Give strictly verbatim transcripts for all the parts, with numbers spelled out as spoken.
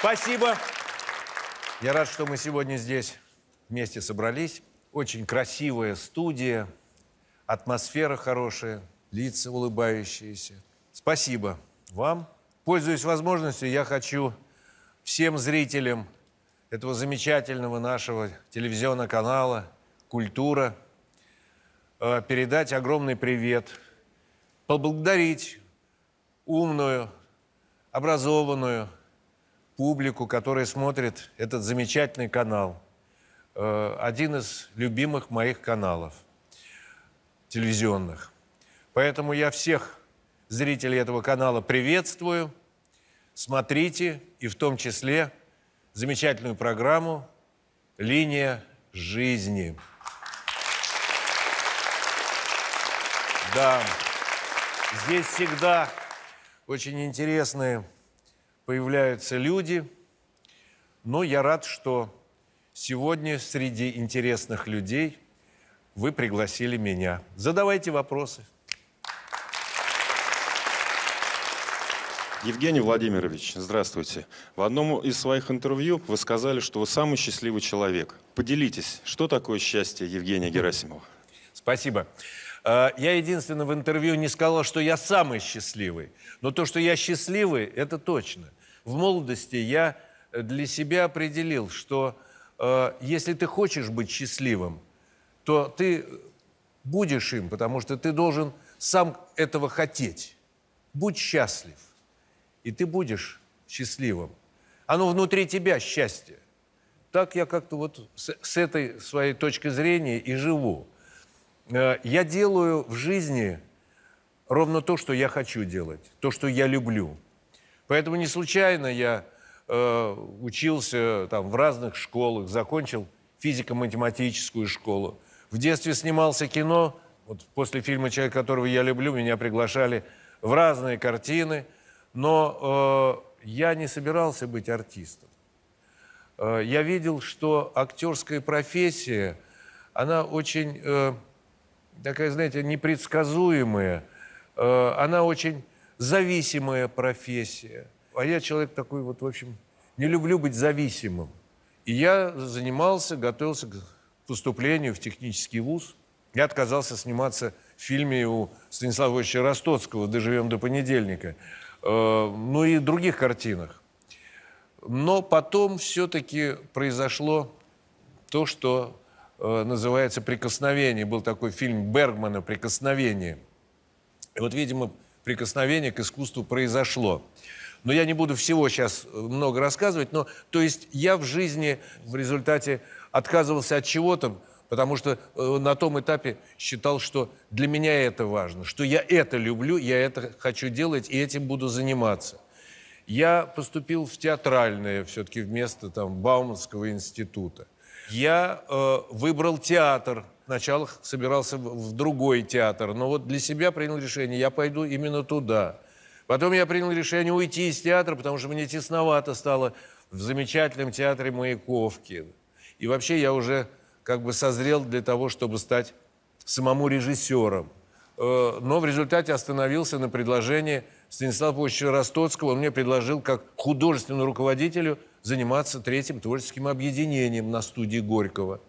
Спасибо. Я рад, что мы сегодня здесь вместе собрались. Очень красивая студия, атмосфера хорошая, лица улыбающиеся. Спасибо вам. Пользуясь возможностью, я хочу всем зрителям этого замечательного нашего телевизионного канала «Культура» передать огромный привет, поблагодарить умную, образованную публику, которая смотрит этот замечательный канал. Один из любимых моих каналов телевизионных. Поэтому я всех зрителей этого канала приветствую. Смотрите, и в том числе замечательную программу «Линия жизни». Да, здесь всегда очень интересные появляются люди, но я рад, что сегодня среди интересных людей вы пригласили меня. Задавайте вопросы. Евгений Владимирович, здравствуйте. В одном из своих интервью вы сказали, что вы самый счастливый человек. Поделитесь, что такое счастье Евгения Герасимова? Спасибо. Я единственное в интервью не сказал, что я самый счастливый. Но то, что я счастливый, это точно. В молодости я для себя определил, что э, если ты хочешь быть счастливым, то ты будешь им, потому что ты должен сам этого хотеть. Будь счастлив, и ты будешь счастливым. Оно внутри тебя счастье. Так я как-то вот с, с этой своей точки зрения и живу. Э, я делаю в жизни ровно то, что я хочу делать, то, что я люблю. Поэтому не случайно я э, учился там, в разных школах, закончил физико-математическую школу. В детстве снимался кино. Вот после фильма «Человек, которого я люблю» меня приглашали в разные картины. Но э, я не собирался быть артистом. Э, я видел, что актерская профессия, она очень э, такая, знаете, непредсказуемая. Э, она очень зависимая профессия. А я человек такой вот, в общем, не люблю быть зависимым. И я занимался, готовился к поступлению в технический вуз. Я отказался сниматься в фильме у Станислава Ильича Ростоцкого «Доживем до понедельника». Э, ну и других картинах. Но потом все-таки произошло то, что э, называется «Прикосновение». Был такой фильм Бергмана «Прикосновение». И вот, видимо, прикосновение к искусству произошло. Но я не буду всего сейчас много рассказывать, но, то есть, я в жизни в результате отказывался от чего-то, потому что э, на том этапе считал, что для меня это важно, что я это люблю, я это хочу делать, и этим буду заниматься. Я поступил в театральное, все-таки вместо там Бауманского института. Я э, выбрал театр. Сначала собирался в другой театр, но вот для себя принял решение, я пойду именно туда. Потом я принял решение уйти из театра, потому что мне тесновато стало в замечательном театре Маяковки. И вообще я уже как бы созрел для того, чтобы стать самому режиссером. Но в результате остановился на предложении Станислава Ильича Ростоцкого. Он мне предложил как художественному руководителю заниматься третьим творческим объединением на студии Горького.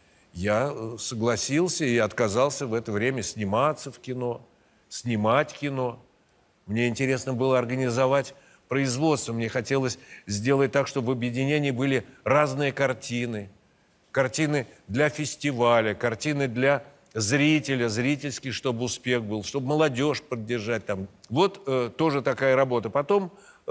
Я согласился и отказался в это время сниматься в кино, снимать кино. Мне интересно было организовать производство. Мне хотелось сделать так, чтобы в объединении были разные картины. Картины для фестиваля, картины для зрителя, зрительский, чтобы успех был, чтобы молодежь поддержать там. Вот э, тоже такая работа. Потом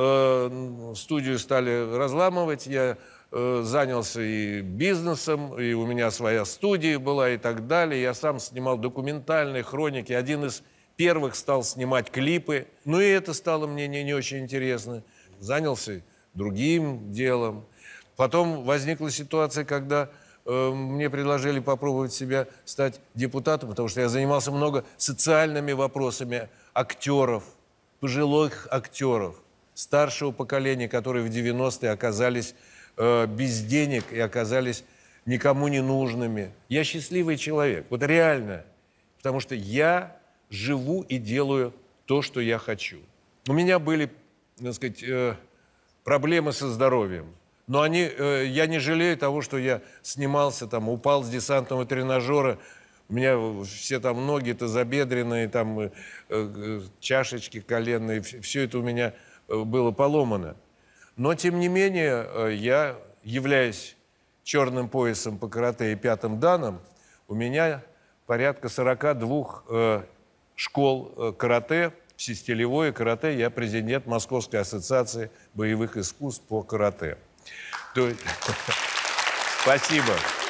э, студию стали разламывать, я э, занялся и бизнесом, и у меня своя студия была и так далее. Я сам снимал документальные хроники, один из первых стал снимать клипы. Ну и это стало мне не, не очень интересно. Занялся другим делом. Потом возникла ситуация, когда э, мне предложили попробовать себя стать депутатом, потому что я занимался много социальными вопросами актеров, пожилых актеров, старшего поколения, которые в девяностые оказались э, без денег и оказались никому не нужными. Я счастливый человек, вот реально, потому что я живу и делаю то, что я хочу. У меня были, так сказать, э, проблемы со здоровьем. Но они, э, я не жалею того, что я снимался, там, упал с десантного тренажера. У меня все там ноги тазобедренные, там, э, э, чашечки коленные, все это у меня было поломано. Но, тем не менее, э, я, являюсь черным поясом по карате и пятым данным, у меня порядка сорока двух э, школ э, карате, всестилевое карате. Я президент Московской ассоциации боевых искусств по карате. То есть... Спасибо.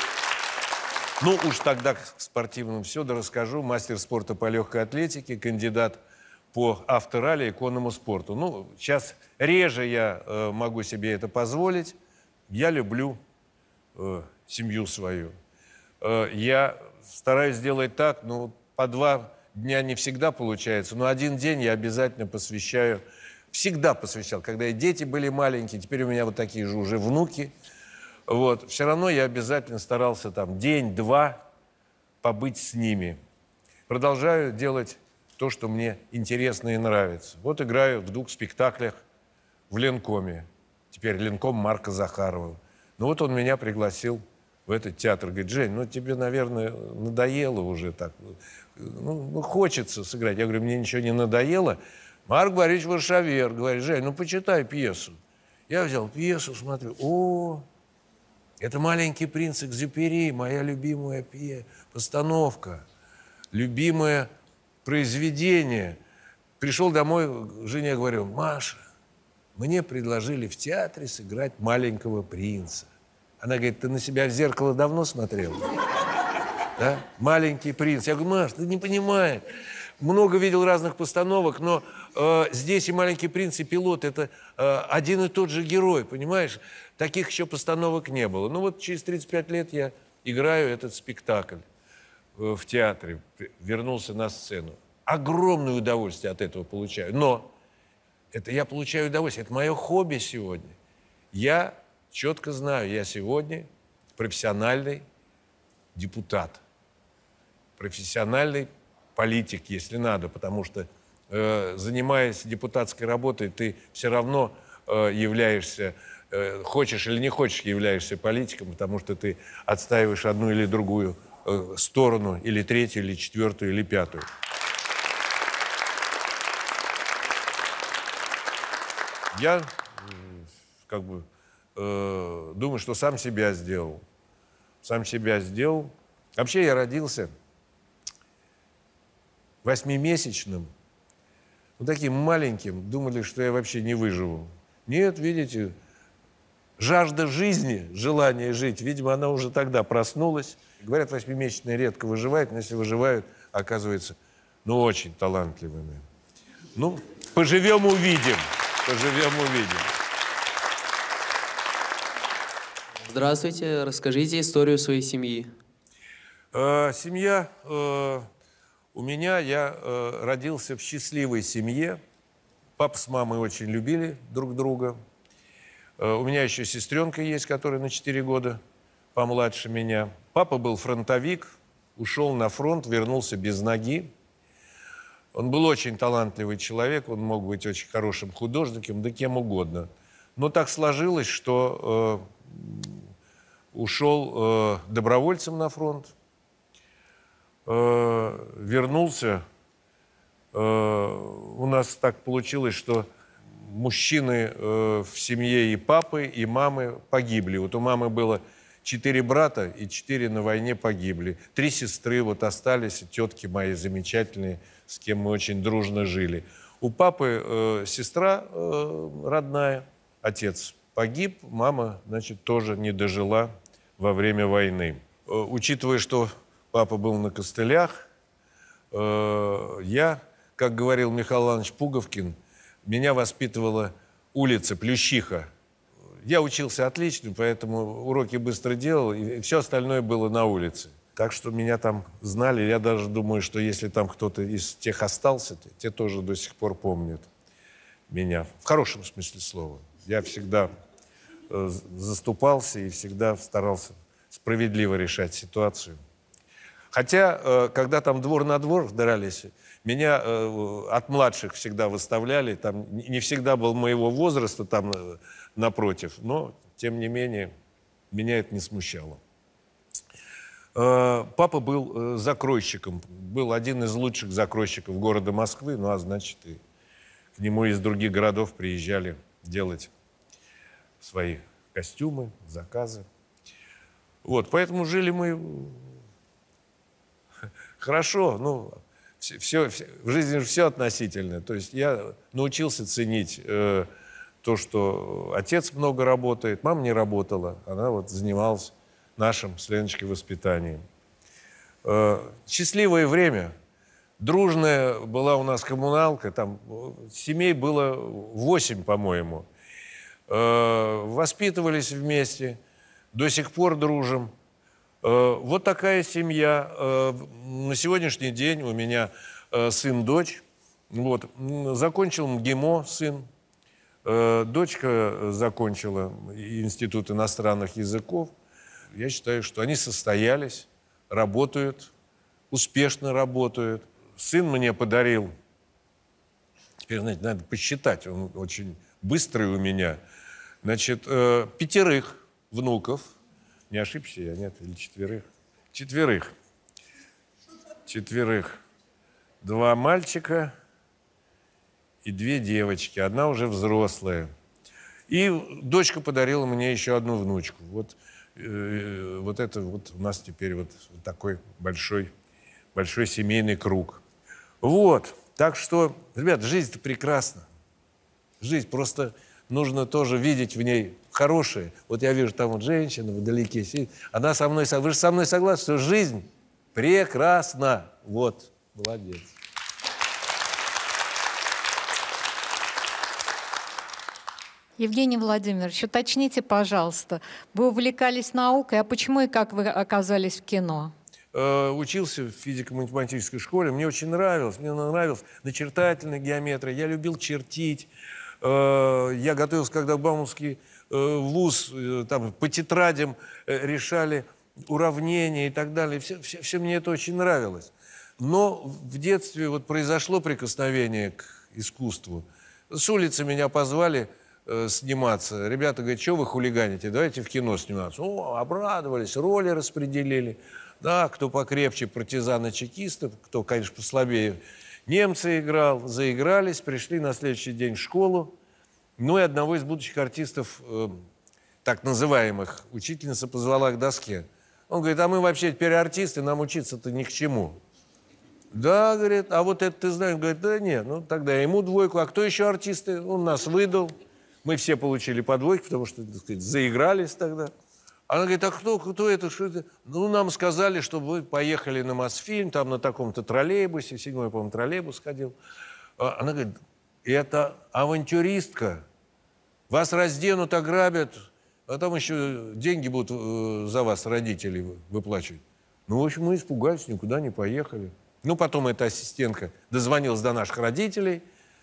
Ну, уж тогда к спортивным все да расскажу. Мастер спорта по легкой атлетике, кандидат по авторалли и конному спорту. Ну, сейчас реже я э, могу себе это позволить. Я люблю э, семью свою. Э, я стараюсь сделать так, ну, по два дня не всегда получается, но один день я обязательно посвящаю, всегда посвящал, когда и дети были маленькие, теперь у меня вот такие же уже внуки. Вот. Все равно я обязательно старался там день-два побыть с ними. Продолжаю делать то, что мне интересно и нравится. Вот играю в двух спектаклях в Ленкоме. Теперь Ленком Марка Захарова. Ну вот он меня пригласил в этот театр. Говорит: Жень, ну тебе, наверное, надоело уже так. Ну, ну хочется сыграть. Я говорю: мне ничего не надоело. Марк Борисович Варшавер говорит: Жень, ну почитай пьесу. Я взял пьесу, смотрю. О, это «Маленький принц Экзюпери», моя любимая пье... постановка, любимое произведение. Пришел домой, жене говорю: Маша, мне предложили в театре сыграть «Маленького принца». Она говорит: ты на себя в зеркало давно смотрел? Да? «Маленький принц». Я говорю: Маш, ты не понимаешь. Много видел разных постановок, но э, здесь и «Маленький принц», и «Пилот» — это э, один и тот же герой, понимаешь? Таких еще постановок не было. Ну вот через тридцать пять лет я играю этот спектакль э, в театре, вернулся на сцену. Огромное удовольствие от этого получаю. Но это я получаю удовольствие, это мое хобби сегодня. Я четко знаю, я сегодня профессиональный депутат, профессиональный политик, если надо, потому что, э, занимаясь депутатской работой, ты все равно э, являешься, э, хочешь или не хочешь, являешься политиком, потому что ты отстаиваешь одну или другую э, сторону, или третью, или четвертую, или пятую. Я, как бы, э, думаю, что сам себя сделал. Сам себя сделал. Вообще я родился восьмимесячным, вот таким маленьким, думали, что я вообще не выживу. Нет, видите, жажда жизни, желание жить, видимо, она уже тогда проснулась. Говорят, восьмимесячные редко выживают, но если выживают, оказывается, ну, очень талантливыми. Ну, поживем, увидим. Поживем, увидим. Здравствуйте, расскажите историю своей семьи. Э, семья... Э, У меня, я э, родился в счастливой семье. Папа с мамой очень любили друг друга. Э, у меня еще сестренка есть, которая на четыре года помладше меня. Папа был фронтовик, ушел на фронт, вернулся без ноги. Он был очень талантливый человек, он мог быть очень хорошим художником, да кем угодно. Но так сложилось, что э, ушел э, добровольцем на фронт. Э, вернулся, э, у нас так получилось, что мужчины э, в семье и папы, и мамы погибли. Вот у мамы было четыре брата, и четыре на войне погибли. Три сестры вот остались, тетки мои замечательные, с кем мы очень дружно жили. У папы э, сестра э, родная, отец погиб, мама, значит, тоже не дожила во время войны. Э, учитывая, что папа был на костылях, э, я, как говорил Михаил Иванович Пуговкин, меня воспитывала улица Плющиха. Я учился отлично, поэтому уроки быстро делал, и все остальное было на улице. Так что меня там знали. Я даже думаю, что если там кто-то из тех остался, те тоже до сих пор помнят меня. В хорошем смысле слова. Я всегда э, заступался и всегда старался справедливо решать ситуацию. Хотя, э, когда там двор на двор дрались, Меня э, от младших всегда выставляли, там не всегда был моего возраста там э, напротив, но, тем не менее, меня это не смущало. Э, папа был э, закройщиком, был один из лучших закройщиков города Москвы, ну, а значит, и к нему из других городов приезжали делать свои костюмы, заказы. Вот, поэтому жили мы хорошо, ну, все, все, все, в жизни же все относительно. То есть я научился ценить э, то, что отец много работает, мама не работала, она вот занималась нашим с Леночкой воспитанием. Э, счастливое время. Дружная была у нас коммуналка, там семей было восемь, по-моему. Э, воспитывались вместе, до сих пор дружим. Э, вот такая семья. Э, на сегодняшний день у меня э, сын-дочь. Вот. Закончил МГИМО сын. Э, дочка закончила Институт иностранных языков. Я считаю, что они состоялись, работают, успешно работают. Сын мне подарил, теперь, знаете, надо посчитать, он очень быстрый у меня, значит, э, пятерых внуков. Не ошибся я, нет, или четверых? Четверых. Четверых. Два мальчика и две девочки. Одна уже взрослая. И дочка подарила мне еще одну внучку. Вот, э, вот это вот у нас теперь вот такой большой, большой семейный круг. Вот. Так что, ребят, жизнь-то прекрасна. Жизнь просто нужно тоже видеть в ней хорошее. Вот я вижу, там вот женщина вдалеке сидит. Она со мной, вы же со мной согласны, что жизнь прекрасна. Вот. Молодец. Евгений Владимирович, уточните, пожалуйста, вы увлекались наукой, а почему и как вы оказались в кино? Э, учился в физико-математической школе, мне очень нравилось, мне нравилась начертательная геометрия, я любил чертить. Э, я готовился, когда в Бауманский э, вуз, э, там по тетрадям э, решали уравнения и так далее. Все, все, все мне это очень нравилось. Но в детстве вот произошло прикосновение к искусству. С улицы меня позвали э, сниматься. Ребята говорят, что вы хулиганите, давайте в кино сниматься. О, обрадовались, роли распределили. Да, кто покрепче, партизаны-чекисты, кто, конечно, послабее, немцы играл. Заигрались, пришли на следующий день в школу. Ну и одного из будущих артистов, э, так называемых, учительница позвала к доске. Он говорит, а мы вообще теперь артисты, нам учиться-то ни к чему. Да, говорит, а вот это ты знаешь? Говорит, да нет, ну тогда ему двойку. А кто еще артисты? Он нас выдал. Мы все получили по двойке, потому что, так сказать, заигрались тогда. Она говорит, а кто, кто это, что это? Ну, нам сказали, чтобы вы поехали на Мосфильм, там на таком-то троллейбусе, седьмой, по-моему, троллейбус ходил. Она говорит, это авантюристка. Вас разденут, ограбят, а там еще деньги будут э, за вас родители выплачивать. Ну, в общем, мы испугались, никуда не поехали. Ну, потом эта ассистентка дозвонилась до наших родителей,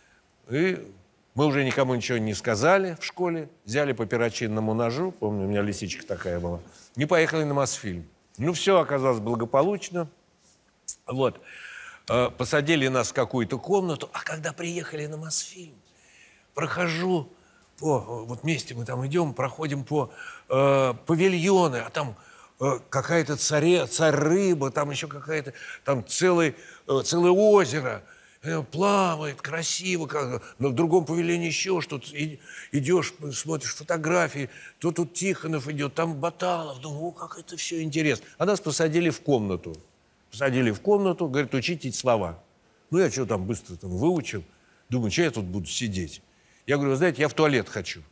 и мы уже никому ничего не сказали в школе, взяли по перочинному ножу, помню, у меня лисичка такая была, и поехали на Мосфильм. Ну, все оказалось благополучно. Вот. Посадили нас в какую-то комнату, а когда приехали на Мосфильм, прохожу по... Вот вместе мы там идем, проходим по э, павильоны, а там э, какая-то царе, царь-рыба, там еще какая-то, там целый, э, целое озеро. Плавает, красиво, как, но в другом павильоне еще что-то. Идешь, смотришь фотографии, то тут Тихонов идет, там Баталов. Думаю, о, как это все интересно. А нас посадили в комнату. Посадили в комнату, говорят, учите слова. Ну, я что там быстро там выучил. Думаю, что я тут буду сидеть? Я говорю, вы знаете, я в туалет хочу.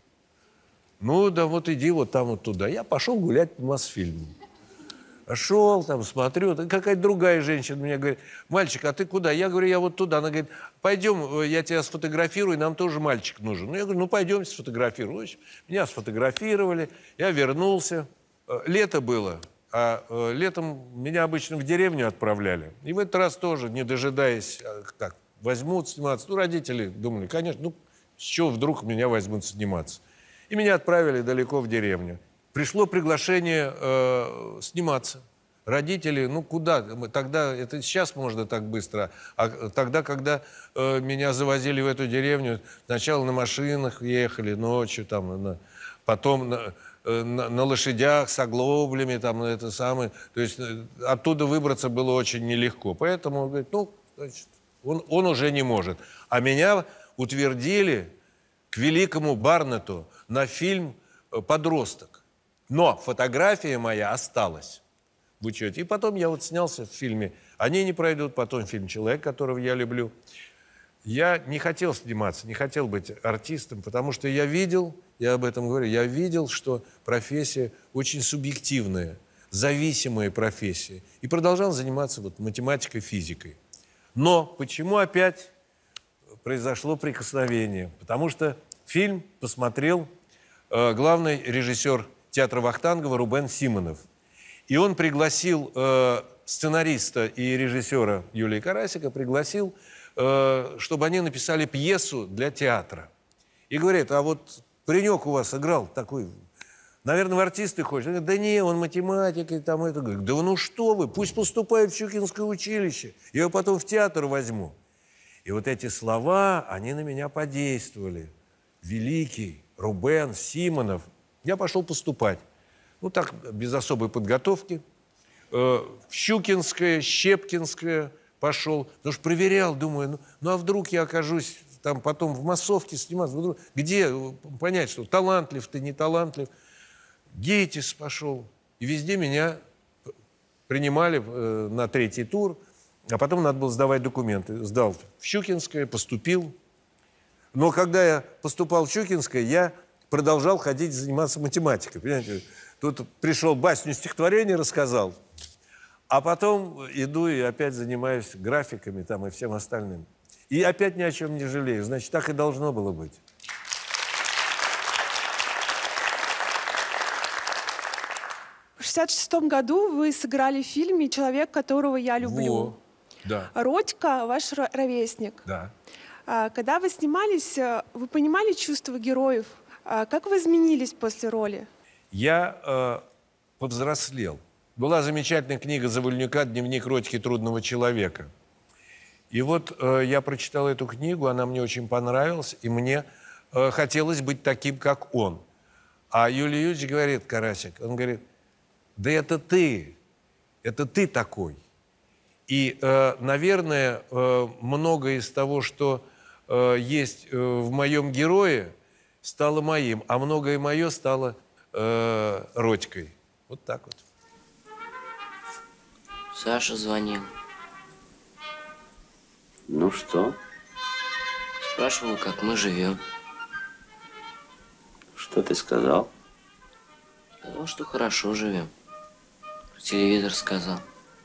Ну, да вот иди вот там вот туда. Я пошел гулять по Мосфильму. Шел там, смотрю, какая-то другая женщина мне говорит, мальчик, а ты куда? Я говорю, я вот туда. Она говорит, пойдем, я тебя сфотографирую, нам тоже мальчик нужен. Ну, я говорю, ну, пойдемте сфотографируем. Меня сфотографировали, я вернулся. Лето было, а летом меня обычно в деревню отправляли. И в этот раз тоже, не дожидаясь, как, возьмут сниматься. Ну, родители думали, конечно, ну, с чего вдруг меня возьмут сниматься. И меня отправили далеко в деревню. Пришло приглашение э, сниматься. родители, ну куда? Мы Тогда, это сейчас можно так быстро, а тогда, когда э, меня завозили в эту деревню, сначала на машинах ехали ночью, там, на- потом на, э, на- на лошадях с оглоблями, там, это самое. То есть э, оттуда выбраться было очень нелегко. Поэтому он говорит, ну, значит, он, он уже не может. А меня утвердили к великому Барнету на фильм э, «Подросток». Но фотография моя осталась в учете. И потом я вот снялся в фильме «Они не пройдут», потом фильм «Человек, которого я люблю». Я не хотел сниматься, не хотел быть артистом, потому что я видел, я об этом говорю, я видел, что профессия очень субъективная, зависимая профессия. И продолжал заниматься вот математикой, физикой. Но почему опять произошло прикосновение? Потому что фильм посмотрел э, главный режиссер театра Вахтангова Рубен Симонов. И он пригласил э, сценариста и режиссера Юлия Карасика, пригласил, э, чтобы они написали пьесу для театра. И говорит, а вот паренек у вас играл такой, наверное, в артисты хочет. Он говорит, да не, он математик и там это. Говорит, да ну что вы, пусть поступает в Щукинское училище, я его потом в театр возьму. И вот эти слова, они на меня подействовали. Великий Рубен Симонов. Я пошел поступать. Ну, так, без особой подготовки. Э, в Щукинское, Щепкинское пошел. Потому что проверял, думаю, ну, ну а вдруг я окажусь там потом в массовке сниматься? Вдруг, где понять, что талантлив ты, не талантлив? ГИТИС пошел. И везде меня принимали э, на третий тур. А потом надо было сдавать документы. Сдал в Щукинское, поступил. Но когда я поступал в Щукинское, я продолжал ходить заниматься математикой. Понимаете? Тут пришел, басню, стихотворение рассказал, а потом иду и опять занимаюсь графиками там и всем остальным. И опять ни о чем не жалею. Значит, так и должно было быть. В шестьдесят шестом году вы сыграли в фильме «Человек, которого я люблю». Во. Да, Родька – ваш ро- ровесник. да. А, Когда вы снимались, э, вы понимали чувства героев? А Как вы изменились после роли? Я э, повзрослел. Была замечательная книга Завальнюка «Дневник Родьки трудного человека». И вот э, я прочитал эту книгу, она мне очень понравилась, и мне э, хотелось быть таким, как он. А Юлий Юрьевич говорит, Карасик, он говорит, да это ты, это ты такой. И, э, наверное, э, многое из того, что э, есть э, в моем герое, стало моим, а многое мое стало э, Родькой. Вот так вот. Саша звонил. Ну что? Спрашивал, как мы живем. Что ты сказал? Сказал, что хорошо живем. Про телевизор сказал.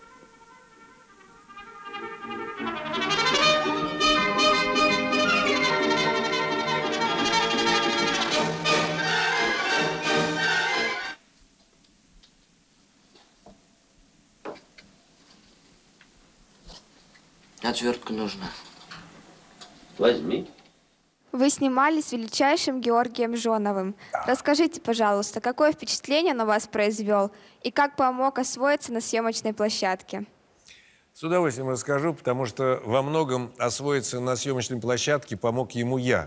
Отвертка нужна. Возьми. Вы снимались с величайшим Георгием Жоновым. Расскажите, пожалуйста, какое впечатление на вас произвел и как помог освоиться на съемочной площадке? С удовольствием расскажу, потому что во многом освоиться на съемочной площадке помог ему я.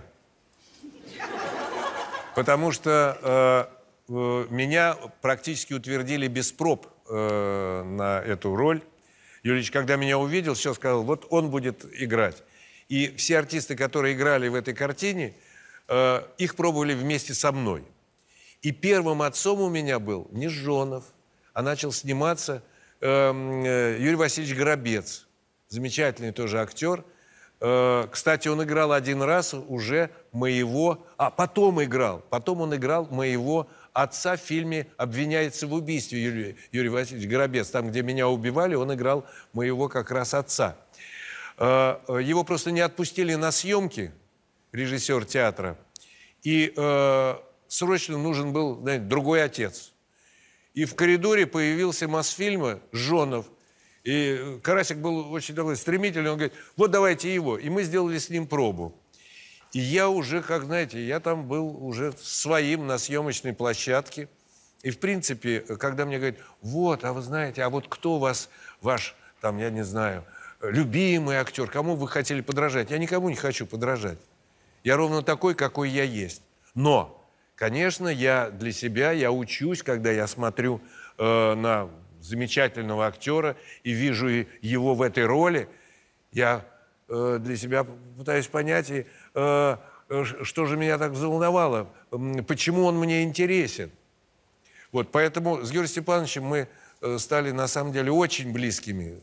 Потому что э, э, меня практически утвердили без проб э, на эту роль. Юрьевич, когда меня увидел, все сказал, вот он будет играть. И все артисты, которые играли в этой картине, э, их пробовали вместе со мной. И первым отцом у меня был не Жонов, а начал сниматься э, э, Юрий Васильевич Горобец. Замечательный тоже актер. Э, кстати, он играл один раз уже моего... А, потом играл. Потом он играл моего отца в фильме «Обвиняется в убийстве» Юрий, Юрий Васильевич Горобец. Там, где меня убивали, он играл моего как раз отца. Э, его просто не отпустили на съемки, режиссер театра. И э, срочно нужен был, знаете, другой отец. И в коридоре появился Мосфильма Жонов. И Карасик был очень такой стремительный. Он говорит, вот давайте его. И мы сделали с ним пробу. И я уже, как знаете, я там был уже своим на съемочной площадке. И, в принципе, когда мне говорят, вот, а вы знаете, а вот кто у вас, ваш, там, я не знаю, любимый актер, кому вы хотели подражать? Я никому не хочу подражать. Я ровно такой, какой я есть. Но, конечно, я для себя, я учусь, когда я смотрю э, на замечательного актера и вижу его в этой роли, я э, для себя пытаюсь понять, и, э, что же меня так взволновало, почему он мне интересен. Вот, поэтому с Георгием Степановичем мы э, стали, на самом деле, очень близкими.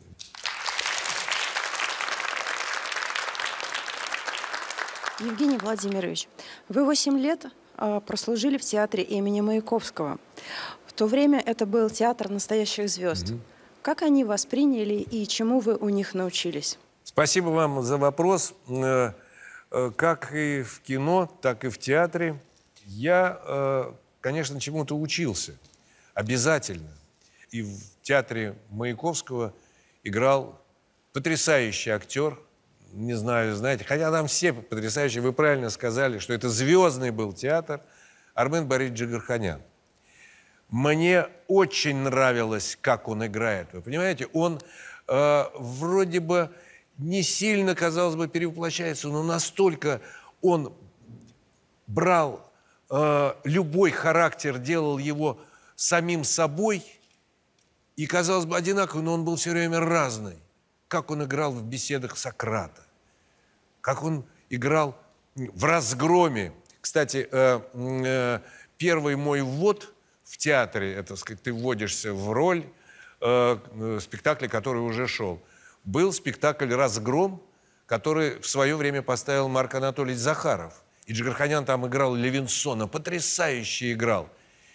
Евгений Владимирович, вы восемь лет а, прослужили в театре имени Маяковского. В то время это был театр настоящих звезд. Mm-hmm. Как они восприняли и чему вы у них научились? Спасибо вам за вопрос. Как и в кино, так и в театре я, конечно, чему-то учился. Обязательно. И в театре Маяковского играл потрясающий актер. Не знаю, знаете, хотя там все потрясающие. Вы правильно сказали, что это звездный был театр. Армен Борисович Джигарханян. Мне очень нравилось, как он играет. Вы понимаете, он э, вроде бы не сильно, казалось бы, перевоплощается, но настолько он брал э, любой характер, делал его самим собой, и, казалось бы, одинаковый, но он был все время разный. Как он играл в беседах Сократа, как он играл в «Разгроме». Кстати, э, э, первый мой ввод в театре, это, сказать, ты вводишься в роль э, э, спектакля, который уже шел, был спектакль «Разгром», который в свое время поставил Марк Анатольевич Захаров. И Джигарханян там играл Левинсона, потрясающе играл.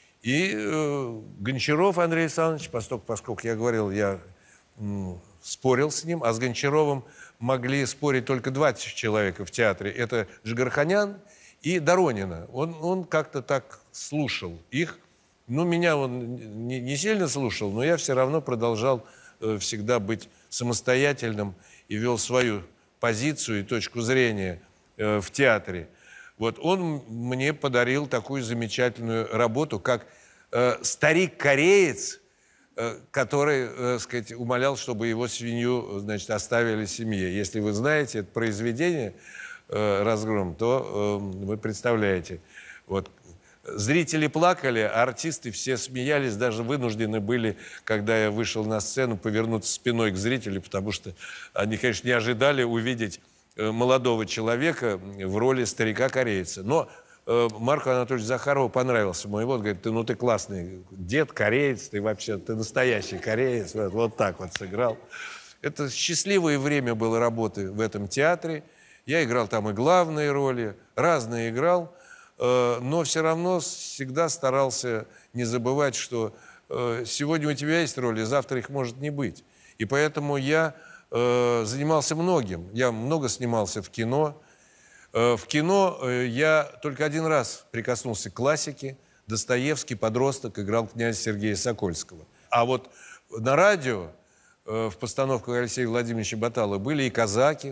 И э, Гончаров Андрей Александрович, поскольку, поскольку я говорил, я э, спорил с ним, а с Гончаровым могли спорить только два человека в театре. Это Джигарханян и Доронина. Он, он как-то так слушал их. Ну, меня он не, не сильно слушал, но я все равно продолжал э, всегда быть самостоятельным и вел свою позицию и точку зрения э, в театре. Вот он мне подарил такую замечательную работу, как э, старик-кореец, э, который, э, сказать, умолял, чтобы его свинью, значит, оставили семье. Если вы знаете это произведение э, «Разгром», то э, вы представляете. Вот. Зрители плакали, а артисты все смеялись, даже вынуждены были, когда я вышел на сцену, повернуться спиной к зрителю, потому что они, конечно, не ожидали увидеть молодого человека в роли старика-корейца. Но э, Марку Анатольевичу Захарову понравился мой вот, говорит, ты, ну ты классный дед, кореец, ты вообще, ты настоящий кореец, вот, вот так вот сыграл. Это счастливое время было работы в этом театре. Я играл там и главные роли, разные играл, э, но все равно всегда старался не забывать, что э, сегодня у тебя есть роли, завтра их может не быть. И поэтому я э, занимался многим. Я много снимался в кино. Э, в кино э, я только один раз прикоснулся к классике. Достоевский, подросток, играл князя Сергея Сокольского. А вот на радио э, в постановках Алексея Владимировича Баталова были и «Казаки»,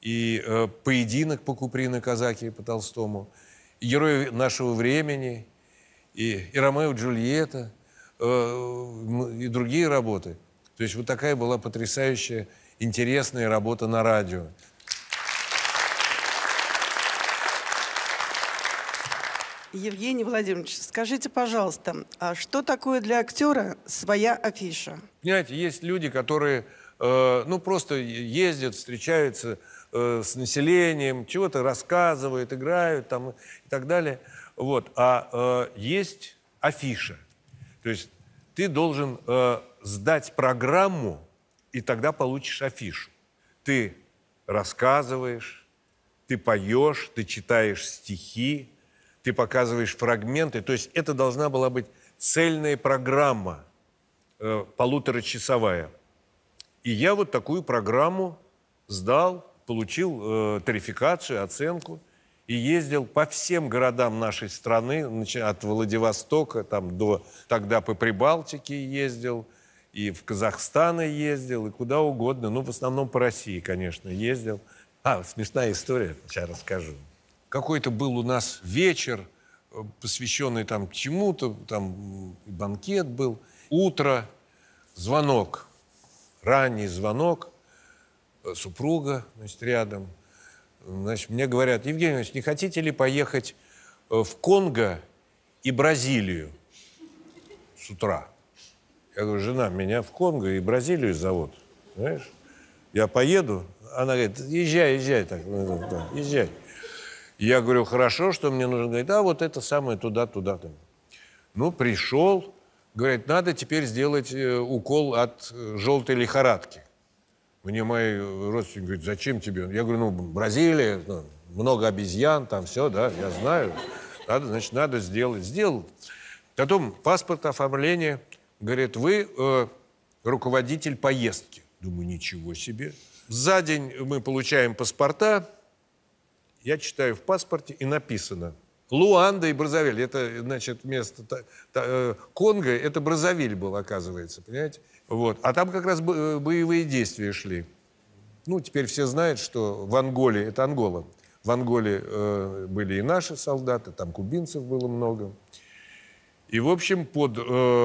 и э, «Поединок» по Куприну «Казаки» по Толстому, и «Герои нашего времени», и, и «Ромео и Джульетта», э, и другие работы. То есть вот такая была потрясающая, интересная работа на радио. Евгений Владимирович, скажите, пожалуйста, а что такое для актера своя афиша? Понимаете, есть люди, которые э, ну, просто ездят, встречаются э, с населением, чего-то рассказывают, играют там, и так далее. Вот. А э, есть афиша. То есть ты должен э, сдать программу, и тогда получишь афишу. Ты рассказываешь, ты поешь, ты читаешь стихи, ты показываешь фрагменты. То есть это должна была быть цельная программа, э, полуторачасовая. И я вот такую программу сдал, получил э, тарификацию, оценку, и ездил по всем городам нашей страны, от Владивостока там, до тогда по Прибалтике ездил, и в Казахстан ездил, и куда угодно. Ну, в основном по России, конечно, ездил. А, смешная история, сейчас расскажу. Какой-то был у нас вечер посвященный там чему-то, там банкет был. Утро, звонок, ранний звонок, супруга, значит, рядом. Значит, мне говорят: Евгений Иванович, не хотите ли поехать в Конго и Бразилию с утра? Я говорю: жена, меня в Конго и Бразилию зовут, знаешь? Я поеду. Она говорит: езжай, езжай, так, да, езжай. Я говорю: хорошо, что мне нужно? Говорит: а вот это самое туда, туда. Там. Ну, пришел, говорит: надо теперь сделать э, укол от э, желтой лихорадки. Мне мои родственники говорят: зачем тебе? Я говорю: ну, Бразилия, ну, много обезьян, там все, да, я знаю. Надо, значит, надо сделать. Сделал. Потом паспорт, оформление. Говорит: вы э, руководитель поездки. Думаю, ничего себе. За день мы получаем паспорта. Я читаю в паспорте, и написано: Луанда и Браззавиль. Это, значит, вместо та, та, э, Конго, это Браззавиль был, оказывается, понимаете? Вот. А там как раз бо боевые действия шли. Ну, теперь все знают, что в Анголе, это Ангола, в Анголе э, были и наши солдаты, там кубинцев было много. И, в общем, под,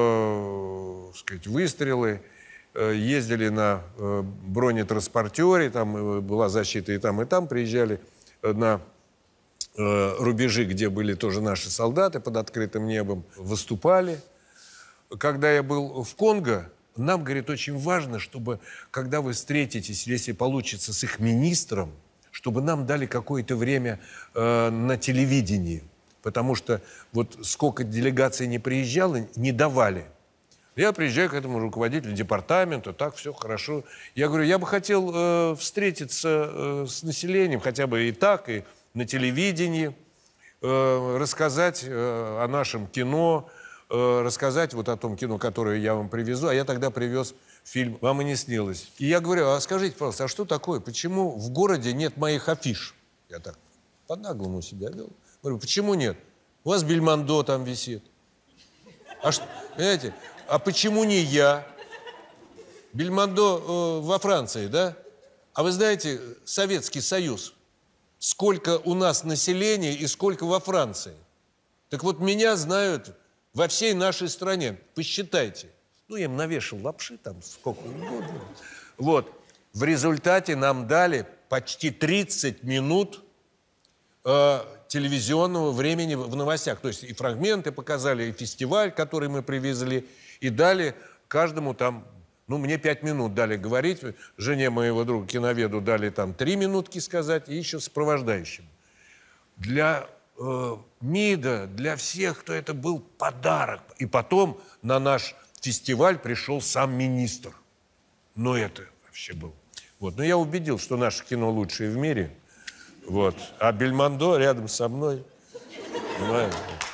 э, сказать, выстрелы э, ездили на э, бронетранспортере, там э, была защита и там, и там, приезжали на э, рубежи, где были тоже наши солдаты под открытым небом, выступали. Когда я был в Конго, нам, говорит, очень важно, чтобы, когда вы встретитесь, если получится, с их министром, чтобы нам дали какое-то время э, на телевидении. Потому что вот сколько делегаций не приезжало, не давали. Я приезжаю к этому руководителю департамента, так, все хорошо. Я говорю: я бы хотел э, встретиться э, с населением, хотя бы и так, и на телевидении, э, рассказать э, о нашем кино, э, рассказать вот о том кино, которое я вам привезу. А я тогда привез фильм «Вам и не снилось». И я говорю: а скажите, пожалуйста, а что такое? Почему в городе нет моих афиш? Я так по-наглому себя вел. Говорю: почему нет? У вас Бельмондо там висит. А что, понимаете? А почему не я? Бельмондо э, во Франции, да? А вы знаете, Советский Союз, сколько у нас населения и сколько во Франции? Так вот, меня знают во всей нашей стране. Посчитайте. Ну, я им навешал лапши там сколько угодно. Вот. В результате нам дали почти тридцать минут э, телевизионного времени в новостях. То есть и фрагменты показали, и фестиваль, который мы привезли, и дали каждому там, ну, мне пять минут дали говорить, жене моего друга, киноведу, дали там три минутки сказать, и еще сопровождающим. Для э, МИДа, для всех, кто это был подарок. И потом на наш фестиваль пришел сам министр. Ну, это вообще был. Вот. Но я убедил, что наше кино лучшее в мире. Вот. А Бельмондо рядом со мной. Понимаете?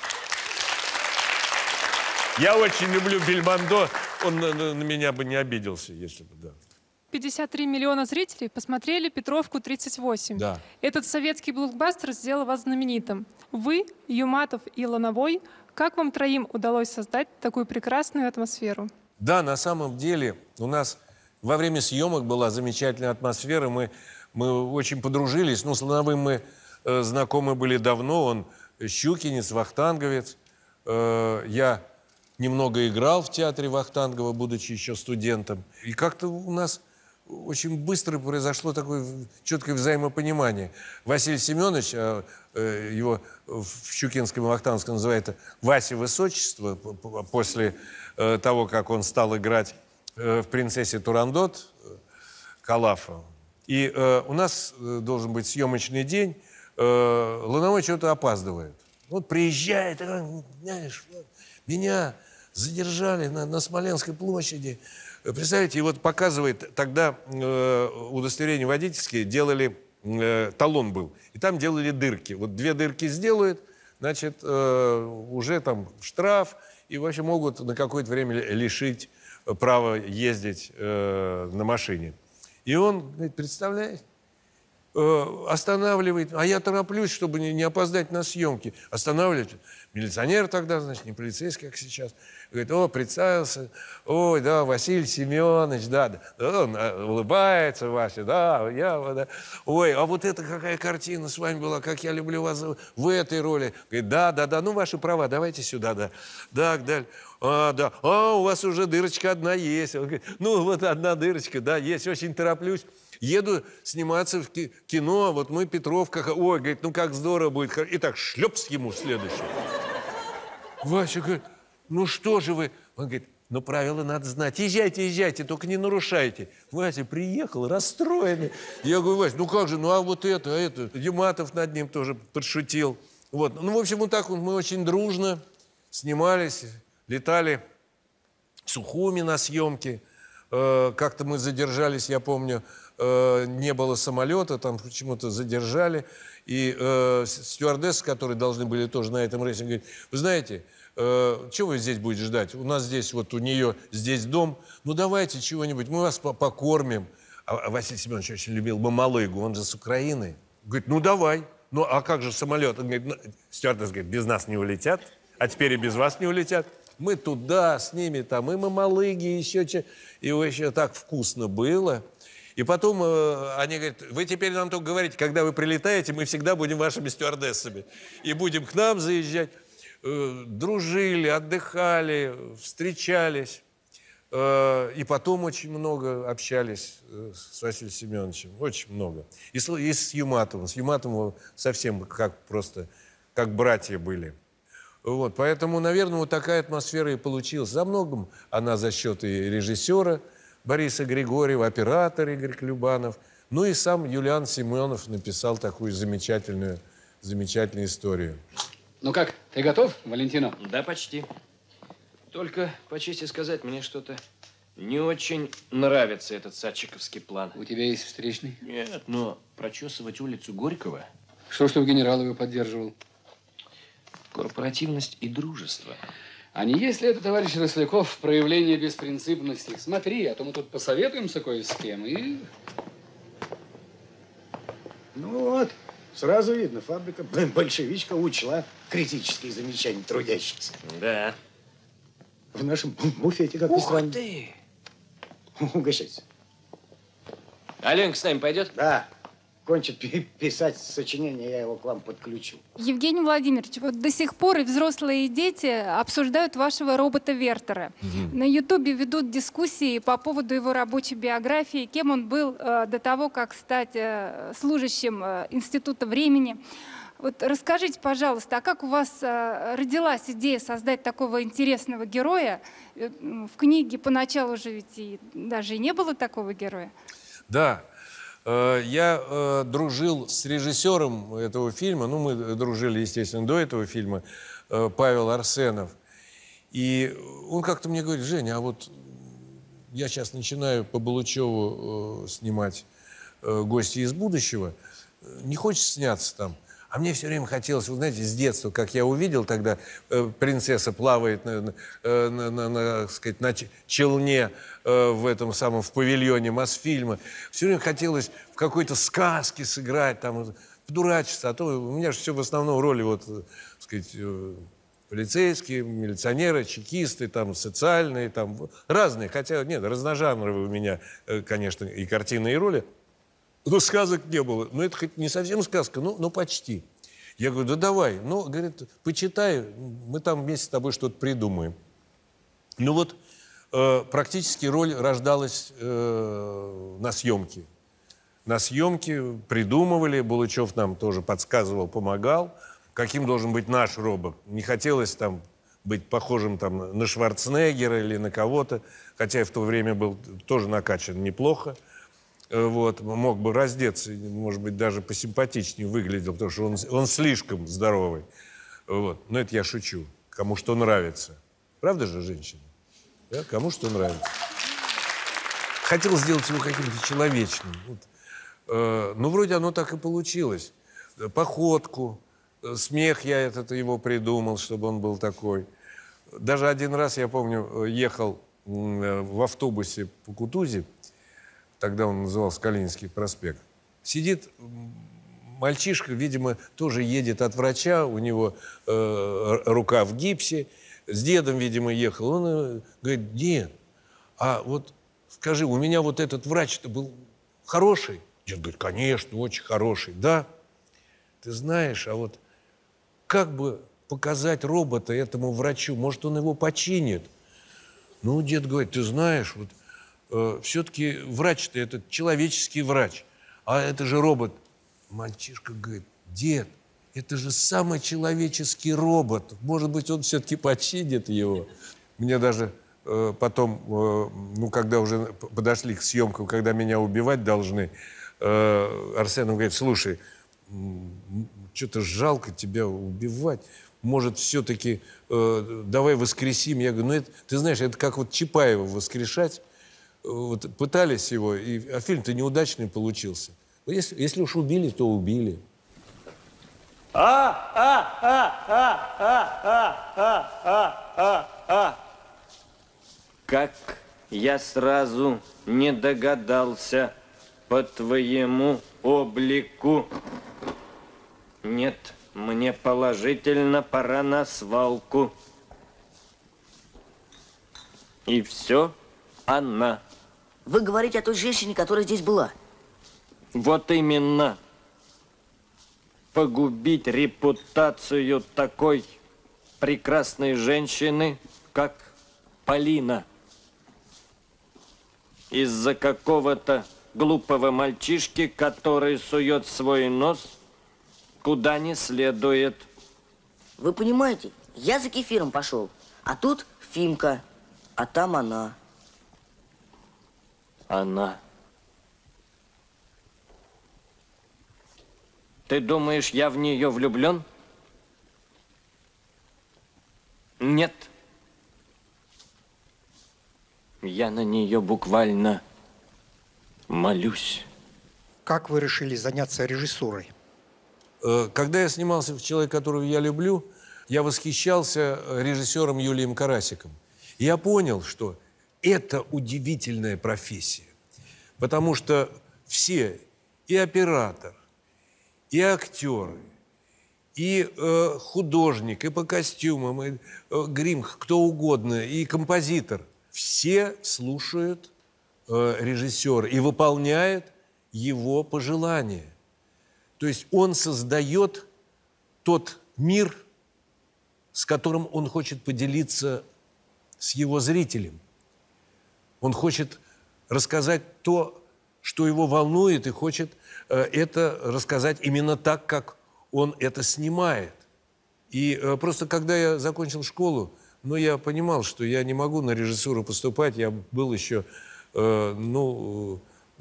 Я очень люблю Бельмондо. Он на, на меня бы не обиделся, если бы, да. пятьдесят три миллиона зрителей посмотрели «Петровку тридцать восемь». Да. Этот советский блокбастер сделал вас знаменитым. Вы, Юматов и Лановой, как вам троим удалось создать такую прекрасную атмосферу? Да, на самом деле у нас во время съемок была замечательная атмосфера. Мы, мы очень подружились. Ну, с Лановым мы э, знакомы были давно. Он щукинец, вахтанговец. Э, я немного играл в театре Вахтангова, будучи еще студентом. И как-то у нас очень быстро произошло такое четкое взаимопонимание. Василий Семенович, его в Щукинском и Вахтанговском называют Вася Высочество, после того, как он стал играть в «Принцессе Турандот» Калафа. И у нас должен быть съемочный день, Лановой что-то опаздывает. Вот приезжает, знаешь, меня задержали на, на Смоленской площади. Представляете, и вот показывает, тогда э, удостоверение водительские делали, э, талон был, и там делали дырки. Вот две дырки сделают, значит, э, уже там штраф, и вообще могут на какое-то время лишить права ездить э, на машине. И он говорит: представляете, э, останавливает, а я тороплюсь, чтобы не, не опоздать на съемки. Останавливает. Милиционер тогда, значит, не полицейский, как сейчас. Говорит, о, представился, ой, да, Василий Семенович, да, да. Он улыбается, Вася, да, я, да. Ой, а вот это какая картина с вами была, как я люблю вас в этой роли. Говорит, да, да, да, ну, ваши права, давайте сюда, да. Так, далее. А, да, а, у вас уже дырочка одна есть. Он говорит, ну, вот одна дырочка, да, есть, очень тороплюсь. Еду сниматься в кино, вот мы, Петровка, ой, говорит, ну, как здорово будет. И так шлепс ему следующий. Вася говорит, ну что же вы? Он говорит, ну правила надо знать. Езжайте, езжайте, только не нарушайте. Вася приехал расстроенный. Я говорю, Вася, ну как же, ну а вот это, а это. Юматов над ним тоже подшутил. Вот. Ну, в общем, вот так вот мы очень дружно снимались, летали в Сухуми на съемки. Э, как-то мы задержались, я помню, э, не было самолета, там почему-то задержали. И э, стюардессы, которые должны были тоже на этом рейсе, говорит, вы знаете, э, чего вы здесь будете ждать? У нас здесь, вот у нее здесь дом. Ну, давайте чего-нибудь, мы вас покормим. А Василий Семенович очень любил мамалыгу, он же с Украины. Говорит, ну, давай. Ну, а как же самолет? Он говорит, ну, стюардесса говорит, без нас не улетят, а теперь и без вас не улетят. Мы туда с ними, там, и мамалыги, и еще что. И еще так вкусно было. И потом э, они говорят, вы теперь нам только говорите, когда вы прилетаете, мы всегда будем вашими стюардессами. И будем к нам заезжать. Э, дружили, отдыхали, встречались. Э, и потом очень много общались э, с Василием Семеновичем. Очень много. И с, и с Юматовым. С Юматовым совсем как просто, как братья были. Вот, поэтому, наверное, вот такая атмосфера и получилась. За многом она за счет и режиссера Бориса Григорьева, оператор Игорь Клюбанов. Ну и сам Юлиан Семенов написал такую замечательную, замечательную историю. Ну как, ты готов, Валентино? Да, почти. Только, по чести сказать, мне что-то не очень нравится этот садчиковский план. У тебя есть встречный? Нет, но прочесывать улицу Горького... Что, что в Генералове поддерживал? Корпоративность и дружество. А не есть ли это, товарищ Росляков, проявление беспринципности? Смотри, а то мы тут посоветуемся кое с кем и... Ну вот, сразу видно, фабрика большевичка учла критические замечания трудящихся. Да. В нашем буфете, как ни странно. Ух ты! Угощайся. А Ленка с нами пойдет? Да. Кончит писать сочинение, я его к вам подключу. Евгений Владимирович, вот до сих пор и взрослые, и дети обсуждают вашего робота Вертера. Угу. На Ютубе ведут дискуссии по поводу его рабочей биографии, кем он был э, до того, как стать э, служащим э, Института времени. Вот расскажите, пожалуйста, а как у вас э, родилась идея создать такого интересного героя? Э, в книге поначалу же ведь и даже и не было такого героя. Да. Я э, дружил с режиссером этого фильма, ну, мы дружили, естественно, до этого фильма, э, Павел Арсенов. И он как-то мне говорит, Женя, а вот я сейчас начинаю по Балучеву э, снимать э, «Гости из будущего», не хочешь сняться там? А мне все время хотелось, вы знаете, с детства, как я увидел тогда, э, принцесса плавает на, на, на, на, на, сказать, на челне э, в этом самом, в павильоне Мосфильма. Все время хотелось в какой-то сказке сыграть, там, подурачиться. А то у меня же все в основном роли, вот, так сказать, э, полицейские, милиционеры, чекисты, там, социальные, там, разные. Хотя, нет, разножанровые у меня, э, конечно, и картины, и роли. Ну, сказок не было. Ну, это хоть не совсем сказка, но, но почти. Я говорю, да давай. Ну, говорит, почитай, мы там вместе с тобой что-то придумаем. Ну вот, э, практически роль рождалась э, на съемке. На съемке придумывали, Булычев нам тоже подсказывал, помогал, каким должен быть наш робот. Не хотелось там быть похожим там, на Шварценеггера или на кого-то, хотя я в то время был тоже накачан неплохо. Вот, мог бы раздеться, может быть, даже посимпатичнее выглядел, потому что он, он слишком здоровый. Вот. Но это я шучу. Кому что нравится. Правда же, женщина? Да? Кому что нравится. Хотел сделать его каким-то человечным. Вот. Э, ну, вроде оно так и получилось. Походку, смех я этот его придумал, чтобы он был такой. Даже один раз, я помню, ехал в автобусе по Кутузе. Тогда он назывался Калининский проспект. сидит мальчишка, видимо, тоже едет от врача, у него э, рука в гипсе, с дедом, видимо, ехал. Он э, говорит: дед, а вот скажи, у меня вот этот врач-то был хороший? Дед говорит: конечно, очень хороший. Да, ты знаешь, а вот как бы показать робота этому врачу? Может, он его починит? Ну, дед говорит: ты знаешь, вот э, все-таки врач-то этот человеческий врач, а это же робот. Мальчишка говорит: дед, это же самый человеческий робот. Может быть, он все-таки починит его. Мне даже э, потом, э, ну, когда уже подошли к съемкам, когда меня убивать должны, э, Арсенов говорит: слушай, что-то жалко тебя убивать. Может, все-таки э, давай воскресим. Я говорю: ну, это, ты знаешь, это как вот Чапаева воскрешать. Вот пытались его, и, а фильм-то неудачный получился. Если, если уж убили, то убили. А, а, а, а, а, а, а, а, а. Как я сразу не догадался по твоему облику. Нет, мне положительно пора на свалку. И все она. Вы говорите о той женщине, которая здесь была? Вот именно. Погубить репутацию такой прекрасной женщины, как Полина. Из-за какого-то глупого мальчишки, который сует свой нос куда не следует. Вы понимаете, я за кефиром пошел, а тут Фимка, а там она. Она. Ты думаешь, я в нее влюблен? Нет. Я на нее буквально молюсь. Как вы решили заняться режиссурой? Когда я снимался в «Человек, которого я люблю», я восхищался режиссером Юлием Карасиком. И я понял, что это удивительная профессия. Потому что все, и оператор, и актеры, и э, художник, и по костюмам, и э, грим, кто угодно, и композитор, все слушают э, режиссера и выполняют его пожелания. То есть он создает тот мир, с которым он хочет поделиться с его зрителем. Он хочет рассказать то, что его волнует, и хочет э, это рассказать именно так, как он это снимает. И э, просто когда я закончил школу, ну, я понимал, что я не могу на режиссуру поступать. Я был еще, э, ну,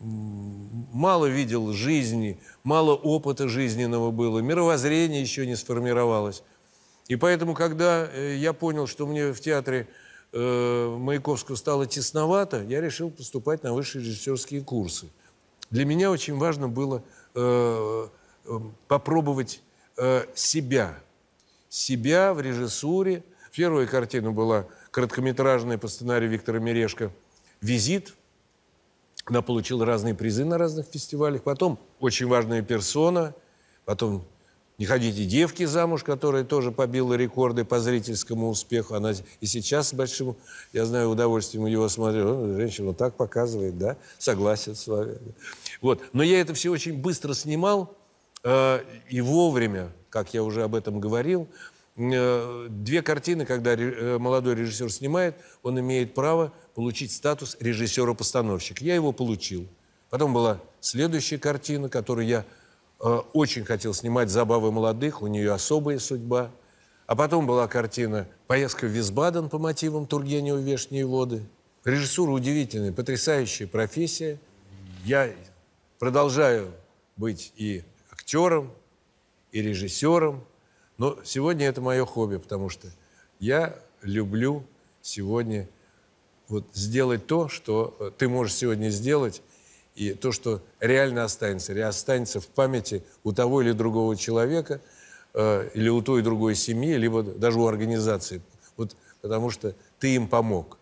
мало видел жизни, мало опыта жизненного было, мировоззрение еще не сформировалось. И поэтому, когда э, я понял, что мне в театре э, Маяковского стало тесновато, я решил поступать на высшие режиссерские курсы. Для меня очень важно было э, э, попробовать э, себя. Себя в режиссуре. Первая картина была короткометражная по сценарию Виктора Мирешко «Визит». Она получила разные призы на разных фестивалях. Потом «Очень важная персона». Потом «Не ходите, девки, замуж», которая тоже побила рекорды по зрительскому успеху. Она и сейчас с большим, я знаю, удовольствием его смотрю. Женщина вот так показывает, да? Согласен с вами. Вот. Но я это все очень быстро снимал. Э, и вовремя, как я уже об этом говорил. Э, две картины, когда ре, молодой режиссер снимает, он имеет право получить статус режиссера-постановщика. Я его получил. Потом была следующая картина, которую я э, очень хотел снимать, «Забавы молодых», у нее особая судьба. А потом была картина «Поездка в Висбаден» по мотивам Тургенева «Вешние воды». Режиссура удивительная, потрясающая профессия. Я продолжаю быть и актером, и режиссером. Но сегодня это мое хобби, потому что я люблю сегодня вот сделать то, что ты можешь сегодня сделать, и то, что реально останется, реально останется в памяти у того или другого человека, э, или у той и другой семьи, либо даже у организации. Вот, потому что ты им помог.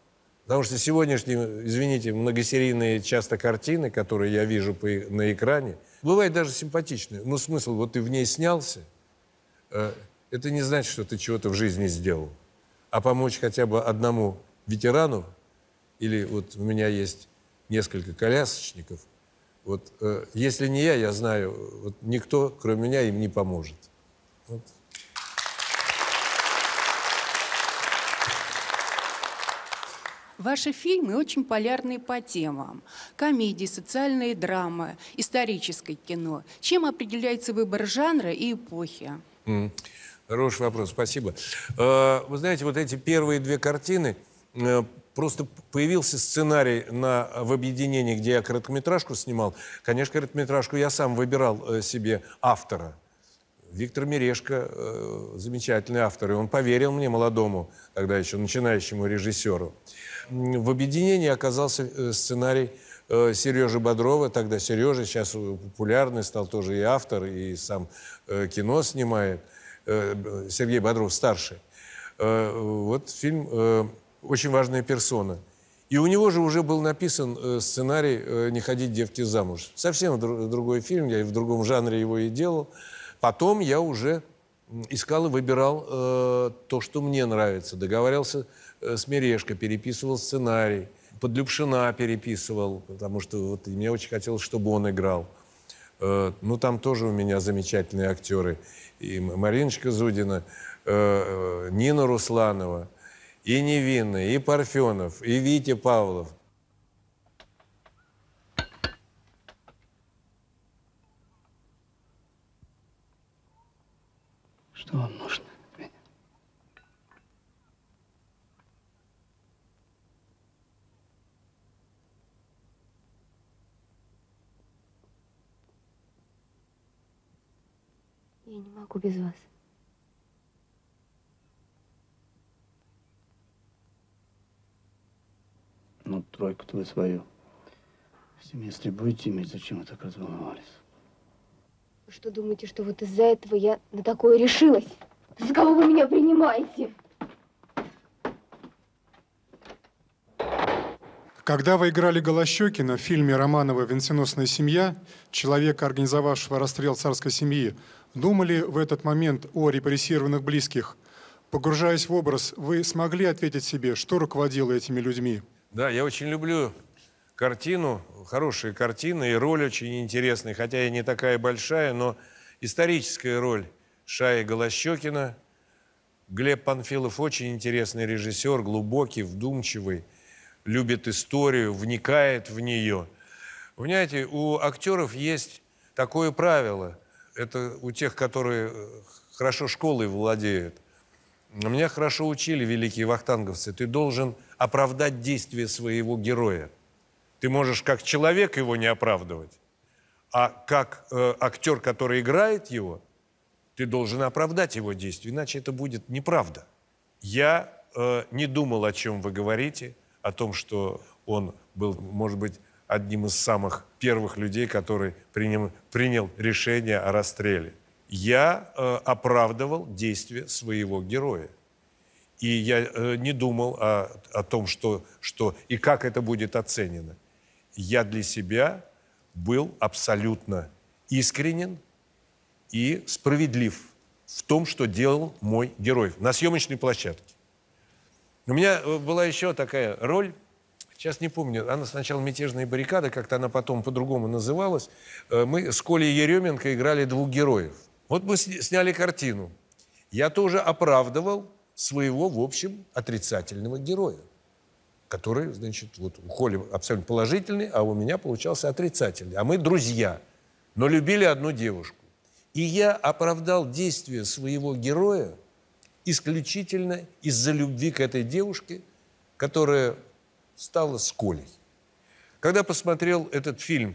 Потому что сегодняшние, извините, многосерийные часто картины, которые я вижу по, на экране, бывают даже симпатичные. Но смысл, вот ты в ней снялся, э, это не значит, что ты чего-то в жизни сделал. А помочь хотя бы одному ветерану, или вот у меня есть несколько колясочников, вот э, если не я, я знаю, вот никто, кроме меня, им не поможет. Вот. Ваши фильмы очень полярные по темам. Комедии, социальные драмы, историческое кино. Чем определяется выбор жанра и эпохи? Mm. Хороший вопрос, спасибо. Э, вы знаете, вот эти первые две картины, э, просто появился сценарий на, в объединении, где я короткометражку снимал. Конечно, короткометражку я сам выбирал э, себе автора. Виктор Мирешко, э, замечательный автор, и он поверил мне, молодому, тогда еще начинающему режиссеру. В объединении оказался сценарий э, Сережи Бодрова. Тогда Сережа сейчас популярный, стал тоже и автор, и сам э, кино снимает. Э, Сергей Бодров старший. Э, вот фильм э, «Очень важная персона». И у него же уже был написан э, сценарий э, «Не ходить девке замуж». Совсем дру- другой фильм, я и в другом жанре его и делал. Потом я уже искал и выбирал э, то, что мне нравится. Договаривался э, с Мирешко, переписывал сценарий. Под Любшина переписывал, потому что вот, мне очень хотелось, чтобы он играл. Э, ну, там тоже у меня замечательные актеры. И Мариночка Зудина, э, э, Нина Русланова, и Невинная, и Парфенов, и Витя Павлов. Что вам нужно от меня? Я не могу без вас. Ну, тройку-то вы свою в семестре будете иметь, зачем вы так разволновались? Вы что, думаете, что вот из-за этого я на такое решилась? За кого вы меня принимаете? Когда вы играли Голощёкина в фильме Романова «Венценосная семья», человека, организовавшего расстрел царской семьи, думали в этот момент о репрессированных близких? Погружаясь в образ, вы смогли ответить себе, что руководило этими людьми? Да, я очень люблю картину, хорошие картины, и роль очень интересная, хотя и не такая большая, но историческая роль Шаи Голощёкина. Глеб Панфилов очень интересный режиссер, глубокий, вдумчивый, любит историю, вникает в нее. Вы понимаете, у актеров есть такое правило, это у тех, которые хорошо школой владеют. Меня хорошо учили великие вахтанговцы, ты должен оправдать действия своего героя. Ты можешь как человек его не оправдывать, а как э, актер, который играет его, ты должен оправдать его действия, иначе это будет неправда. Я э, не думал, о чем вы говорите, о том, что он был, может быть, одним из самых первых людей, который принял, принял решение о расстреле. Я э, оправдывал действия своего героя. И я э, не думал о, о том, что, что и как это будет оценено. Я для себя был абсолютно искренен и справедлив в том, что делал мой герой на съемочной площадке. У меня была еще такая роль, сейчас не помню, она сначала «Мятежные баррикады», как-то она потом по-другому называлась. Мы с Колей Еременко играли двух героев. Вот мы сняли картину. Я тоже оправдывал своего, в общем, отрицательного героя, который, значит, вот у Коли абсолютно положительный, а у меня получался отрицательный. А мы друзья, но любили одну девушку. И я оправдал действия своего героя исключительно из-за любви к этой девушке, которая стала с Колей. Когда посмотрел этот фильм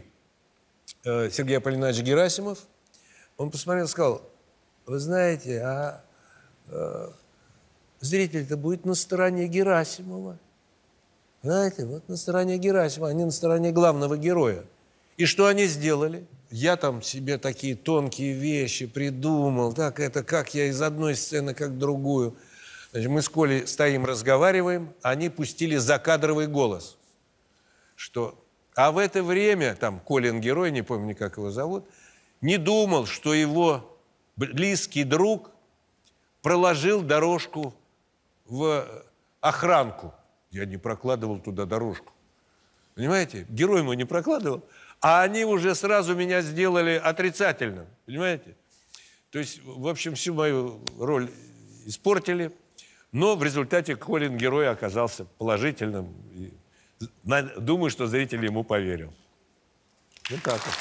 э, Сергей Аполлинарович Герасимов, он посмотрел и сказал: вы знаете, а э, зритель-то будет на стороне Герасимова. Знаете, вот на стороне Герасимова, а не на стороне главного героя. И что они сделали? Я там себе такие тонкие вещи придумал, так это, как я из одной сцены, как в другую. Значит, мы с Колей стоим, разговариваем, они пустили закадровый голос, что... А в это время, там, Колин герой, не помню, как его зовут, не думал, что его близкий друг проложил дорожку в охранку. Я не прокладывал туда дорожку. Понимаете? Герой ему не прокладывал, а они уже сразу меня сделали отрицательным. Понимаете? То есть, в общем, всю мою роль испортили, но в результате Колин герой оказался положительным. И думаю, что зритель ему поверил. Вот так вот.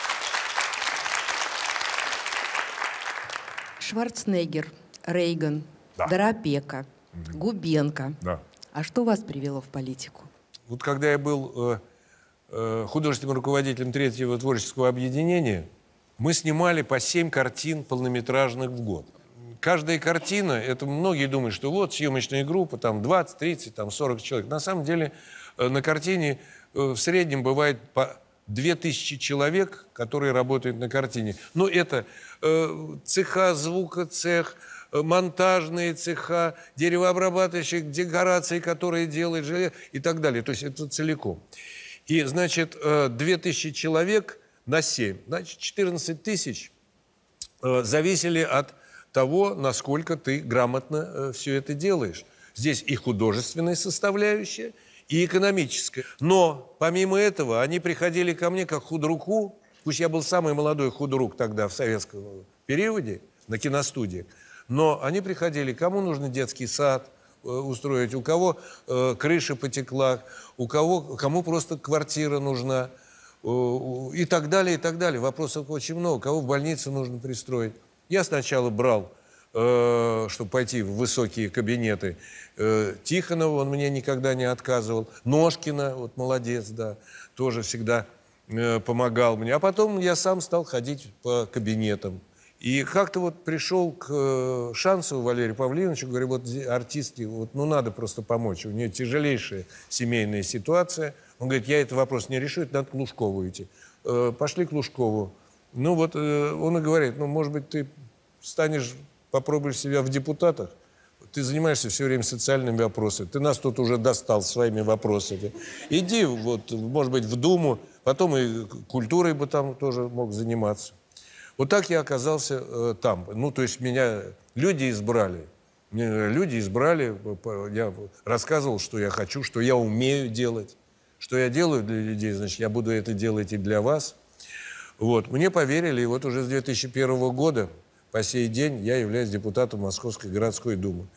Шварценеггер, Рейган, Да. Доропека, Губенко. Да. А что вас привело в политику? Вот когда я был э, э, художественным руководителем третьего творческого объединения, мы снимали по семь картин полнометражных в год. Каждая картина, это многие думают, что вот съемочная группа, там двадцать, тридцать, там сорок человек. На самом деле э, на картине э, в среднем бывает по две тысячи человек, которые работают на картине. Ну, это э, цеха, звукоцех, э, монтажные цеха, деревообрабатывающие декорации, которые делают железо и так далее. То есть это целиком. И, значит, э, две тысячи человек на семь, значит, четырнадцать тысяч э, зависели от того, насколько ты грамотно э, все это делаешь. Здесь и художественная составляющая, и экономическое. Но, помимо этого, они приходили ко мне как худруку, пусть я был самый молодой худрук тогда в советском периоде, на киностудии, но они приходили, кому нужно детский сад э, устроить, у кого э, крыша потекла, у кого, кому просто квартира нужна, э, и так далее, и так далее. Вопросов очень много, кого в больницу нужно пристроить. Я сначала брал, э, чтобы пойти в высокие кабинеты, Тихонова, он мне никогда не отказывал. Ножкина, вот молодец, да, тоже всегда э, помогал мне. А потом я сам стал ходить по кабинетам. И как-то вот пришел к э, Шансову Валерию Павлиновичу, говорю, вот артистке, вот, ну надо просто помочь. У нее тяжелейшая семейная ситуация. Он говорит, я этот вопрос не решу, это надо к Лужкову идти. Э, пошли к Лужкову. Ну вот э, он и говорит, ну может быть ты станешь, попробуешь себя в депутатах. Ты занимаешься все время социальными вопросами. Ты нас тут уже достал своими вопросами. Иди, вот, может быть, в Думу, потом и культурой бы там тоже мог заниматься. Вот так я оказался э, там. Ну, то есть меня люди избрали. Меня люди избрали, я рассказывал, что я хочу, что я умею делать. Что я делаю для людей, значит, я буду это делать и для вас. Вот. Мне поверили, и вот уже с две тысячи первого года по сей день я являюсь депутатом Московской городской думы.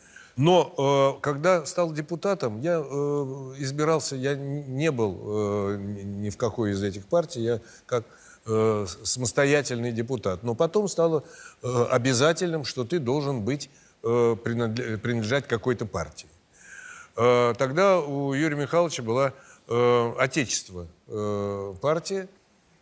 Но э, когда стал депутатом, я э, избирался, я не был э, ни в какой из этих партий, я как э, самостоятельный депутат. Но потом стало э, обязательным, что ты должен быть, э, принадлежать какой-то партии. Э, тогда у Юрия Михайловича была э, Отечество э, партия,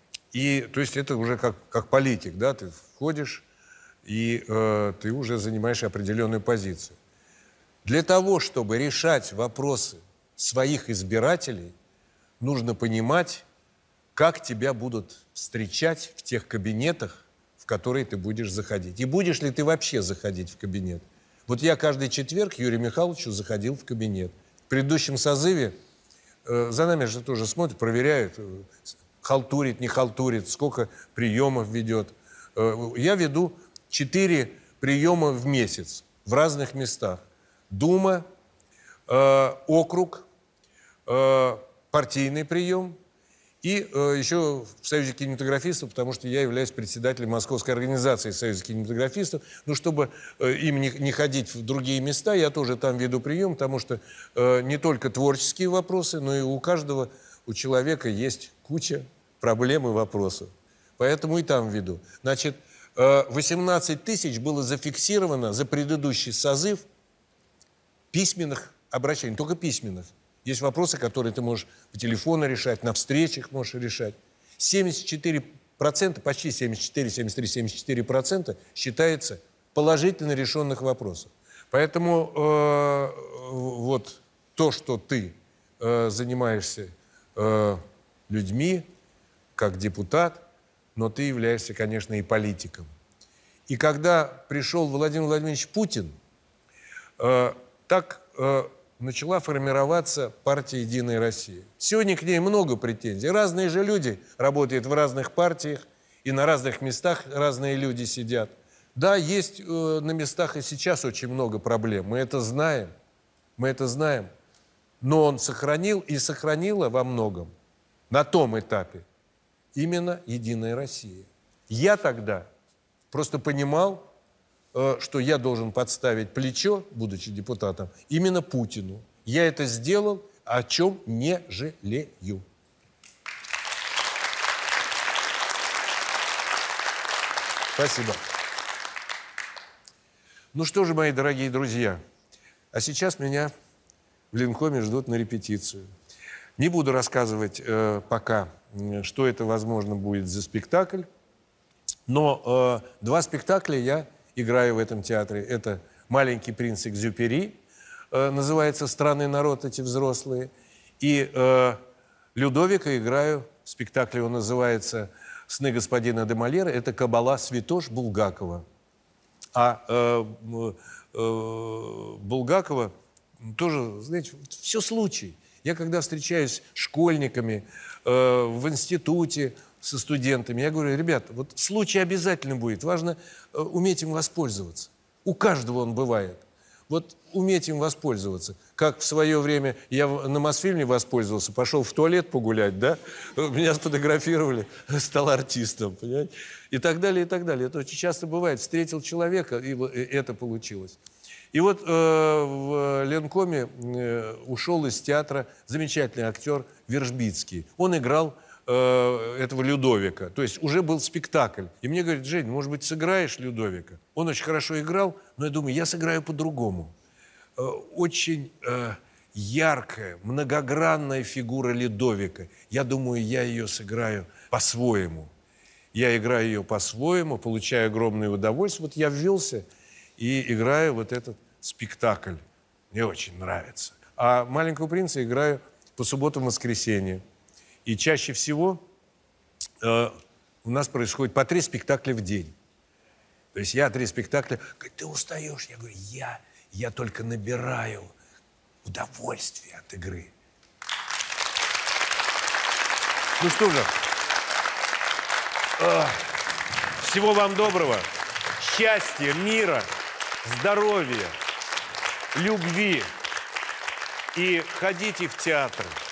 и то есть это уже как, как политик, да, ты входишь, и э, ты уже занимаешь определенную позицию. Для того, чтобы решать вопросы своих избирателей, нужно понимать, как тебя будут встречать в тех кабинетах, в которые ты будешь заходить. И будешь ли ты вообще заходить в кабинет. Вот я каждый четверг Юрию Михайловичу заходил в кабинет. В предыдущем созыве э, за нами же тоже смотрят, проверяют, э, халтурит, не халтурит, сколько приемов ведет. Э, я веду четыре приема в месяц в разных местах. Дума, э, округ, э, партийный прием и э, еще в Союзе кинематографистов, потому что я являюсь председателем Московской организации Союза кинематографистов. Ну, чтобы э, им не, не ходить в другие места, я тоже там веду прием, потому что э, не только творческие вопросы, но и у каждого, у человека есть куча проблем и вопросов. Поэтому и там веду. Значит, э, восемнадцать тысяч было зафиксировано за предыдущий созыв письменных обращений, только письменных. Есть вопросы, которые ты можешь по телефону решать, на встречах можешь решать. семьдесят четыре процента, почти семьдесят четыре, семьдесят три, семьдесят четыре процента считается положительно решенных вопросов. Поэтому э, вот то, что ты э, занимаешься э, людьми, как депутат, но ты являешься, конечно, и политиком. И когда пришел Владимир Владимирович Путин, э, так э, начала формироваться партия «Единая Россия». Сегодня к ней много претензий. Разные же люди работают в разных партиях, и на разных местах разные люди сидят. Да, есть э, на местах и сейчас очень много проблем. Мы это знаем. Мы это знаем. Но он сохранил и сохранила во многом на том этапе именно «Единая Россия». Я тогда просто понимал, э, что я должен подставить плечо, будучи депутатом, именно Путину. Я это сделал, о чем не жалею. Спасибо. Ну что же, мои дорогие друзья, а сейчас меня в Ленкоме ждут на репетицию. Не буду рассказывать э, пока, что это, возможно, будет за спектакль, но э, два спектакля я играю в этом театре. Это «Маленький принц Экзюпери», э, называется «Странный народ, эти взрослые», и э, Людовика играю, спектакль его называется «Сны господина де Мольера», это «Кабала Святош» Булгакова. А э, э, Булгакова тоже, знаете, все случай. Я когда встречаюсь с школьниками э, в институте со студентами, я говорю: ребят, вот случай обязательно будет, важно э, уметь им воспользоваться. У каждого он бывает. Вот уметь им воспользоваться. Как в свое время я на Мосфильме воспользовался, пошел в туалет погулять, да, меня сфотографировали, стал артистом, понимаете? И так далее, и так далее. Это очень часто бывает. Встретил человека, и это получилось. И вот э, в Ленкоме э, ушел из театра замечательный актер Вержбицкий. Он играл э, этого Людовика. То есть уже был спектакль. И мне говорят: Жень, может быть, сыграешь Людовика? Он очень хорошо играл, но я думаю, я сыграю по-другому. Э, очень э, яркая, многогранная фигура Людовика. Я думаю, я ее сыграю по-своему. Я играю ее по-своему, получаю огромное удовольствие. Вот я ввелся и играю вот этот спектакль. Мне очень нравится. А «Маленького принца» играю по субботам и воскресеньям. И чаще всего э, у нас происходит по три спектакля в день. То есть я три спектакля... Говорит: ты устаешь? Я говорю: я, я только набираю удовольствие от игры. Ну что же, э, всего вам доброго, счастья, мира, здоровья, любви. И ходите в театр.